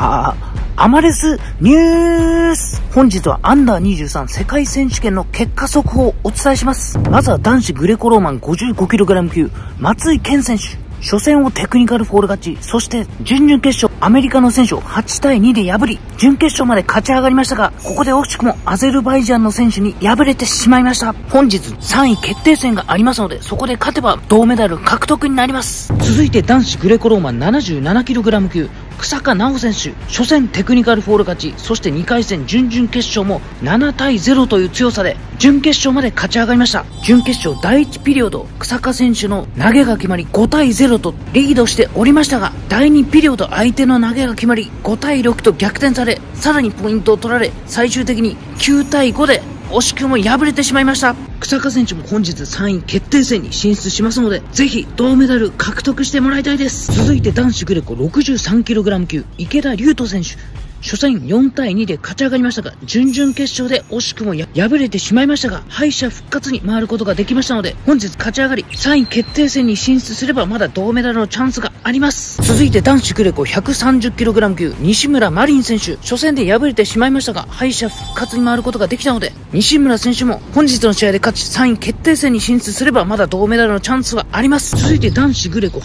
アマレスニュース。本日はアンダー23世界選手権の結果速報をお伝えします。まずは男子グレコローマン 55kg 級、松井健選手。初戦をテクニカルフォール勝ち、そして準々決勝、アメリカの選手を8対2で破り、準決勝まで勝ち上がりましたが、ここで惜しくもアゼルバイジャンの選手に敗れてしまいました。本日3位決定戦がありますので、そこで勝てば銅メダル獲得になります。続いて男子グレコローマン 77kg 級、草加直選手。初戦テクニカルフォール勝ち、そして2回戦準々決勝も7対0という強さで準決勝まで勝ち上がりました。準決勝第1ピリオド、草加選手の投げが決まり5対0とリードしておりましたが、第2ピリオド相手の投げが決まり5対6と逆転され、さらにポイントを取られ、最終的に9対5で惜しくも敗れてしまいました。草加選手も本日3位決定戦に進出しますので、ぜひ銅メダル獲得してもらいたいです。続いて男子グレコ 63kg 級、池田龍斗選手。初戦4対2で勝ち上がりましたが、準々決勝で惜しくも敗れてしまいましたが、敗者復活に回ることができましたので、本日勝ち上がり3位決定戦に進出すればまだ銅メダルのチャンスがあります。続いて男子グレコ 130kg 級、西村マリン選手。初戦で敗れてしまいましたが、敗者復活に回ることができたので、西村選手も本日の試合で勝ち3位決定戦に進出すればまだ銅メダルのチャンスはあります。続いて男子グレコ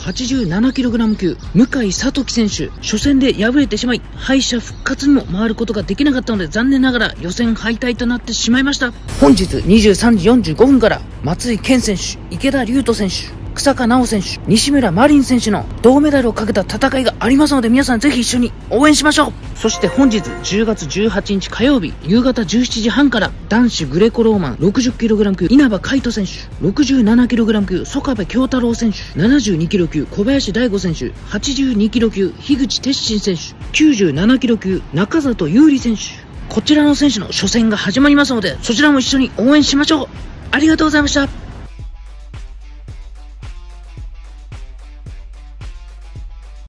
87kg 級、向井聡樹選手。初戦で敗れてしまい、敗者復活にも回ることができなかったので、残念ながら予選敗退となってしまいました。本日23時45分から松井健選手、池田龍斗選手、草加直選手、西村マリン選手の銅メダルをかけた戦いがありますので、皆さんぜひ一緒に応援しましょう。そして本日10月18日火曜日夕方17時半から男子グレコローマン 60kg 級、稲葉海斗選手。67kg 級、曽我部京太郎選手。72kg 級、小林大吾選手。82kg 級、樋口鉄心選手。97kg 級、中里優里選手。こちらの選手の初戦が始まりますので、そちらも一緒に応援しましょう。ありがとうございました。